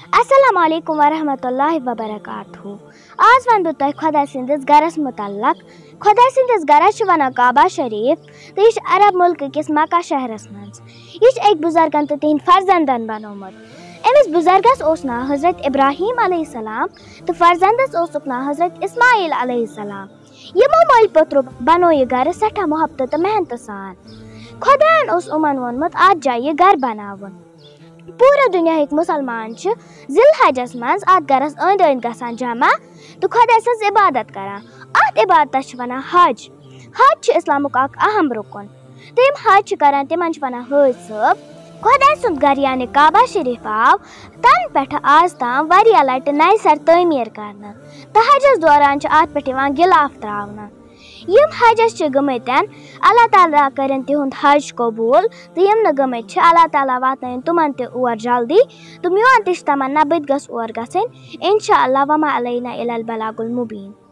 السلام علیکم ورحمۃ اللہ وبرکاتہ آز ون بہ تۄہہِ خۄدا سٕنٛدِس گرس متعلق خۄدا سٕنٛدِس گرس چھِ ونان کعبہ شریف تہٕ یہِ چھُ عرب مُلکہٕ کِس مکہ شہرس منٛز یہِ چھُ أکۍ بُزرگن تہٕ تِہنٛدۍ فرزندن بنومُت أمِس بُزرگس اوس ناو حضرت ابراہیم علیہ السلام تہٕ فرزندس اوسُکھ ناو حضرت اسماعیل علیہ السلام یِمو مٲلۍ پوٚترو بنوو یہِ گرٕ سٮ۪ٹھاہ محبتہٕ تہٕ محنتہٕ سان خۄداین اوس یِمن ووٚنمُت اتھ جایہِ یہِ گرٕ بناوُن پوٗرٕ دُنیاہٕکۍ مُسلمان چھِ ذی الحجس منٛز اتھ گرس أنٛدۍ أنٛدۍ گژھان جمع تہٕ خۄدا سٕنٛز عبادت کران اتھ عبادتس چھِ ونان حج حج چھُ اسلامُک اکھ اہم رُکُن تہٕ یِم حج چھِ کران تِمن چھِ ونان حٲج صٲب خۄدا سُنٛد گرٕ یعنی کعبہ شریف آو تنہٕ پٮ۪ٹھٕ آز تام واریاہ لٹہِ نوِ سرٕ تعمیٖر کرنہٕ تہٕ حجس دوران چھِ اتھ پٮ۪ٹھ یِوان غِلاف تراونہٕ یِم حجس چھِ گٔمٕتۍ اللہ تعالیٰ کٔرِنۍ تِہُنٛد حج قبوٗل تہٕ یِم نہٕ گٔمٕتۍ چھِ اللہ تعالیٰ واتنٲیِن تِمن تہِ اور جلدی تہٕ میون تہِ چھُ تمنا بہٕ تہِ گژھٕ اور گژھٕنۍ انشاء اللہ وما علینا الا البلاغ المبیٖن